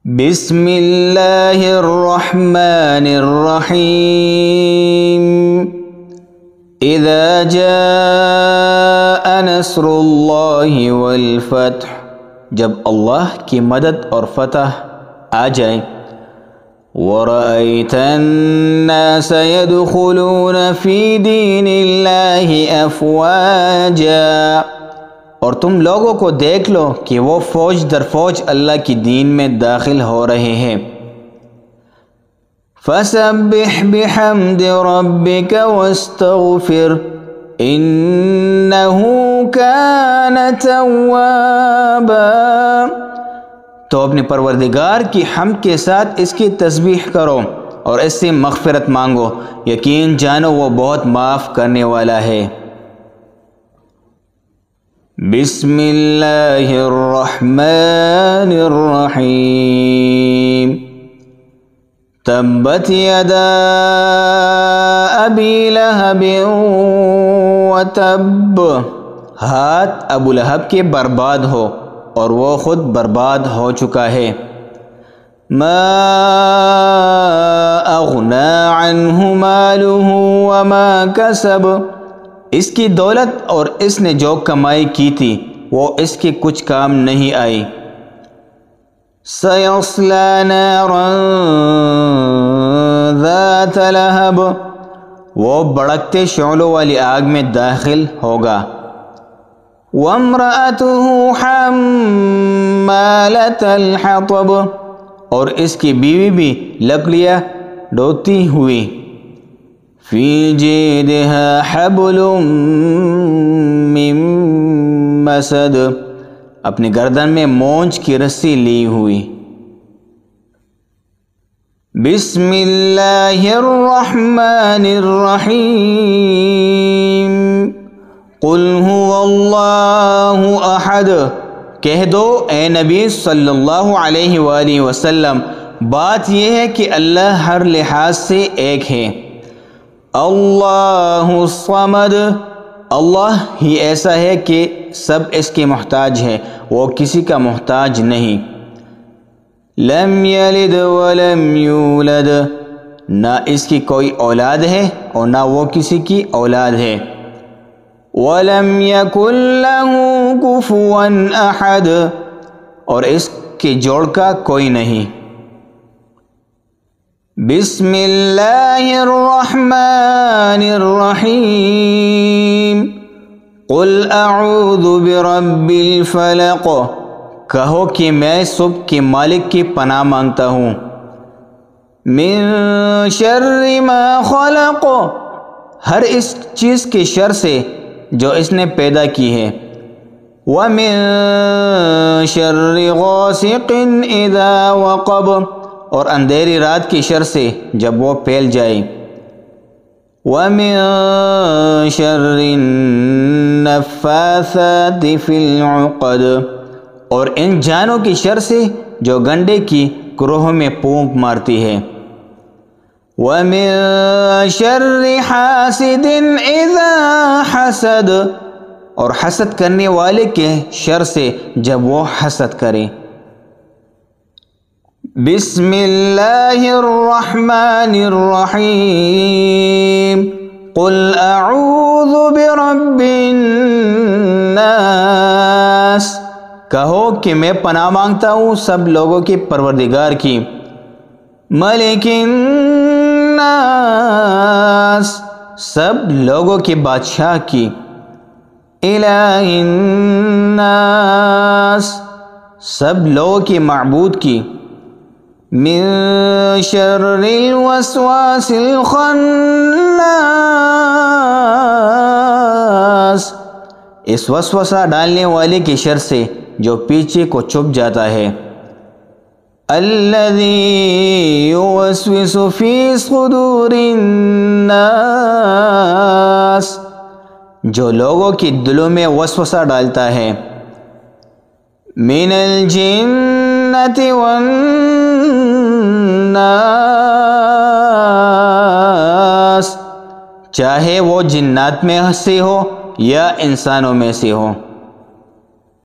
بسم اللہ الرحمن الرحیم اذا جاء نصر اللہ والفتح، جب اللہ کی مدد اور فتح آ جائے، وَرَأَيْتَ النَّاسَ يَدْخُلُونَ فِي دِينِ اللَّهِ أَفْوَاجًا، اور تم لوگوں کو دیکھ لو کہ وہ فوج در فوج اللہ کی دین میں داخل ہو رہے ہیں۔ فَسَبِّحْ بِحَمْدِ رَبِّكَ وَاسْتَغْفِرْ إِنَّهُ كَانَ تَوَّابًا، تو اپنے پروردگار کی حمد کے ساتھ اس کی تسبیح کرو اور اس سے مغفرت مانگو، یقین جانو وہ بہت معاف کرنے والا ہے۔ بسم اللہ الرحمن الرحیم تبت یدا ابی لہب وتب، ہاتھ ابو لہب کے برباد ہو اور وہ خود برباد ہو چکا ہے۔ ما اغنی عنہ مالہ وما کسب، اس کی دولت اور اس نے جو کمائی کی تھی وہ اس کے کچھ کام نہیں آئی۔ سیصلی نارا ذات لہب، وہ بھڑکتے شعلوں والی آگ میں داخل ہوگا۔ وامرأتہ حمالۃ الحطب، اور اس کی بیوی بھی لکڑیاں ڈھوتی ہوئی۔ فی جیدہا حبل من مسد، اپنے گردن میں مونچھ کی رسی لی ہوئی۔ بسم اللہ الرحمن الرحیم قل هو اللہ احد، کہہ دو اے نبی صلی اللہ علیہ وآلہ وسلم، بات یہ ہے کہ اللہ ہر لحاظ سے ایک ہے۔ اللہ الصمد، اللہ ہی ایسا ہے کہ سب اس کے محتاج ہے، وہ کسی کا محتاج نہیں۔ لم یلد ولم یولد، نہ اس کی کوئی اولاد ہے اور نہ وہ کسی کی اولاد ہے۔ ولم یکن لہ کفوا احد، اور اس کے جوڑ کا کوئی نہیں۔ بسم اللہ الرحمن الرحیم قل اعوذ برب الفلق، کہو کہ میں صبح کے مالک کی پناہ مانگتا ہوں۔ من شر ما خلق، ہر اس چیز کے شر سے جو اس نے پیدا کی ہے۔ ومن شر غاسق اذا وقب، اور اندھیری رات کی شر سے جب وہ پھیل جائے۔ وَمِن شَرِّ النَّفَّاثَاتِ فِي الْعُقَدِ، اور ان جانوں کی شر سے جو گنڈے کی گروہوں میں پھونک مارتی ہے۔ وَمِن شَرِّ حَاسِدٍ إِذَا حَسَدَ، اور حسد کرنے والے کے شر سے جب وہ حسد کرے۔ بسم اللہ الرحمن الرحیم قل اعوذ برب الناس، کہو کہ میں پناہ مانگتا ہوں سب لوگوں کے پروردگار کی۔ ملک الناس، سب لوگوں کے بادشاہ کی۔ الہ الناس، سب لوگوں کے معبود کی۔ من شر الوسواس الخناس، اس وسوسہ ڈالنے والے کے شر سے جو پیچھے کو چھپ جاتا ہے۔ الذی یوسوس فی صدور الناس، جو لوگوں کی دلوں میں وسوسہ ڈالتا ہے۔ من الجنۃ والناس، چاہے وہ جنات میں سے ہو یا انسانوں میں سے ہو۔